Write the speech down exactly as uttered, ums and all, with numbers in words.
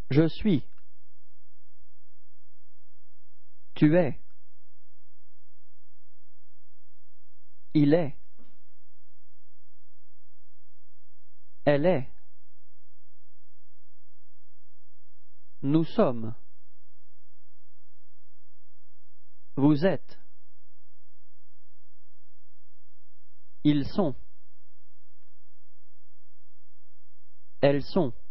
Je suis. Tu es. Il est. Elle est. Nous sommes. Vous êtes. Ils sont. Elles sont.